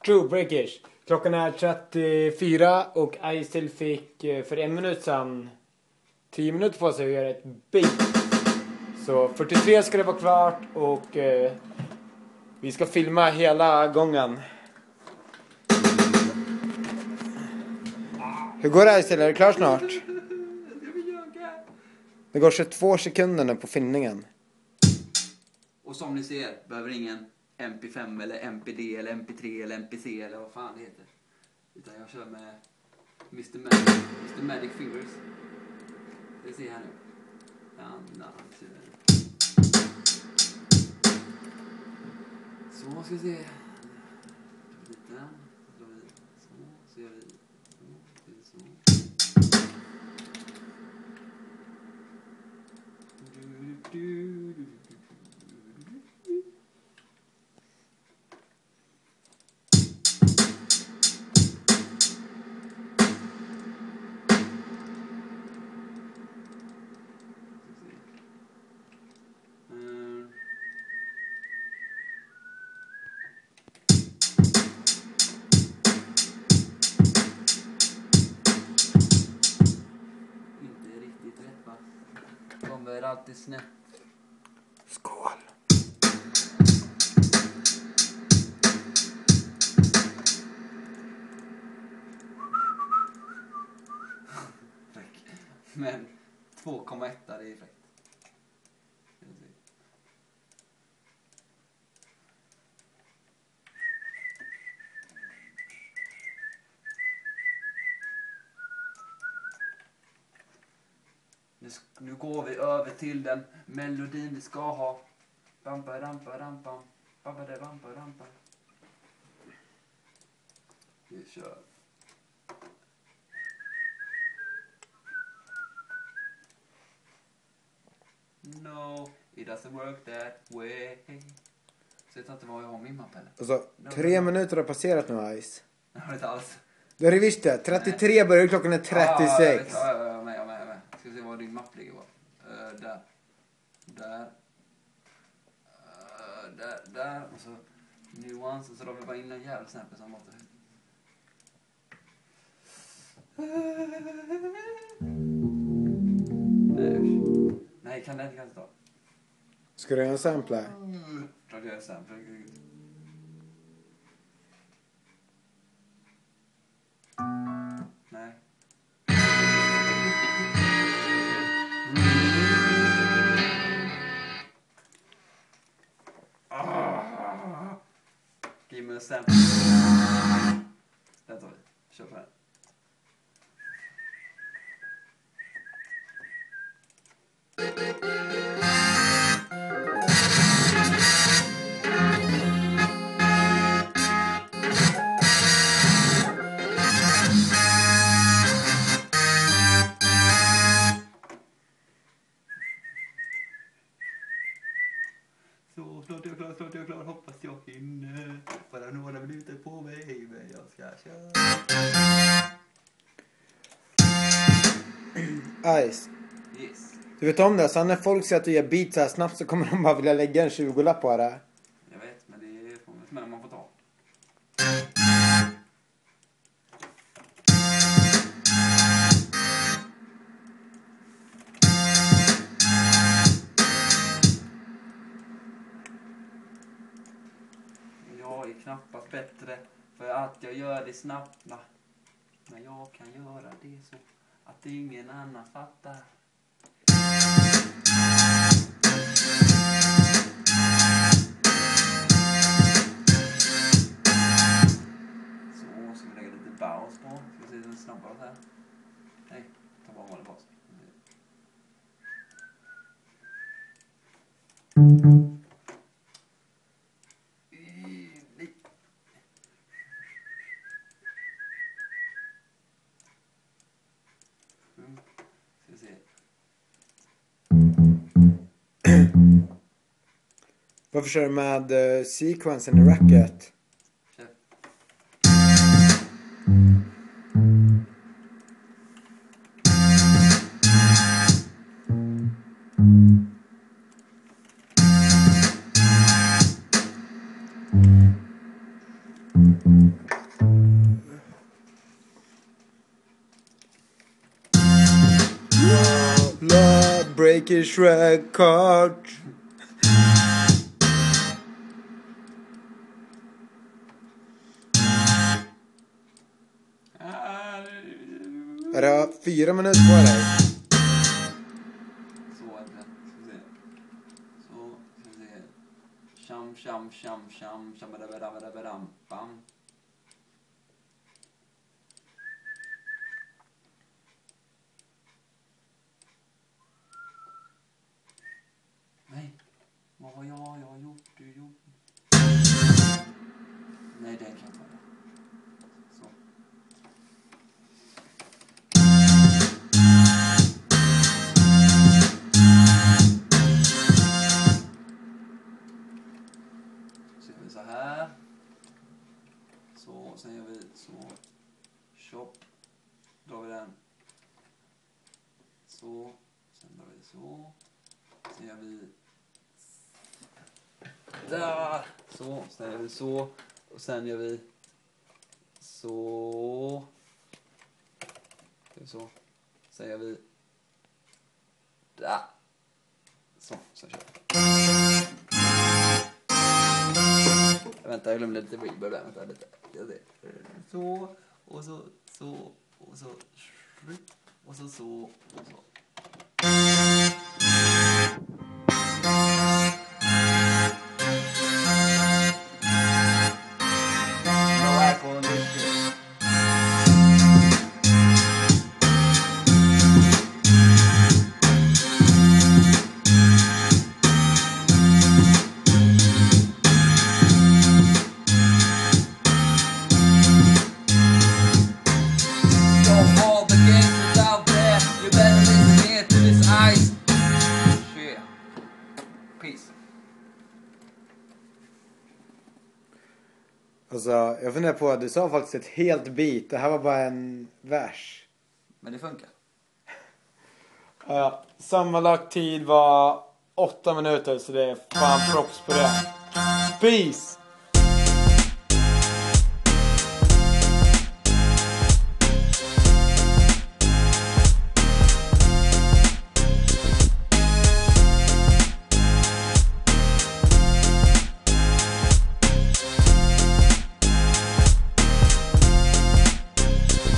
True Breakers. Klockan är 34 och Aisel fick för 1 minut sedan 10 minuter på sig att göra ett beat. Så 43 ska det vara klart och vi ska filma hela gången. Hur går det, Aisel? Är det klart snart? Det går 22 sekunder nu på filmningen. Och som ni ser behöver ingen MP5 eller MPD eller MP3 eller MPC eller vad fan det heter. Utan jag kör med Mr. Magic Fingers. Det ser här nu. Så ska vi se. Lite. Så gör vi. Så. Kommer alltid snett. Skål. Men 2,1 det är fräckt. Nu går vi över till den melodin vi ska ha. Bampa rampa rampa. Bampa de rampa rampa. Vi kör. No, it doesn't work that way. Så jag tar inte vad jag har min mapp heller. Alltså, 3 minuter har passerat nu, Ice. Jag har inte alls. Du har visst det. 33 börjar klockan är 36. Ja, jag med. Ska se var din mapp ligger på. Där. Och så nuance. Och så drar vi bara in en jävla snäppe som måste. Nej, kan det inte ta. Ska du göra en sample? Klart jag gör en sample. Nej. Give me a sample. Den tar vi. Kör på den. Så snart jag är klar, hoppas jag hinner. Bara några minuter på mig, men jag ska köra. Ice. Yes. Du vet om det, så när folk säger att du gör beat så här snabbt så kommer de bara vilja lägga en 20-lapp på det. Jag vet, men det är men man får ta. Jag är knappast bättre för att jag gör det snabbt. Men jag kan göra det så att ingen annan fattar. Så ska vi lägga lite bounce på. Ska vi se den snabbare här. Nej, ta bara vanlig bas. Varför kör du med sequensen i racket? Kör. leker Shrek-kart. Är det 4 minuter på dig? Så är det. Så, ska vi se. Sham, shabadabadabadabadam, bam. Nej, vad har jag gjort? Nej, det kan inte vara. Så. Så gör vi så här. Så, sen gör vi så. Chop. Drar vi den. Så, sen drar vi så. Sen gör vi där. Så, sen gör vi så. Och sen gör vi så. Så. Sen gör vi där. Så, sen kör vi. Vänta, jag glömde lite reverb där. Vänta lite. Så, och så, och så. Och så. No echo on this shit. All the gangsters out there, you better listen here to this ice. Shit. Peace. Alltså, jag funderar på att du sa faktiskt ett helt beat. Det här var bara en vers. Men det funkar. Ja, sammanlagt tid var 8 minuter, så det är fan props på det. Peace!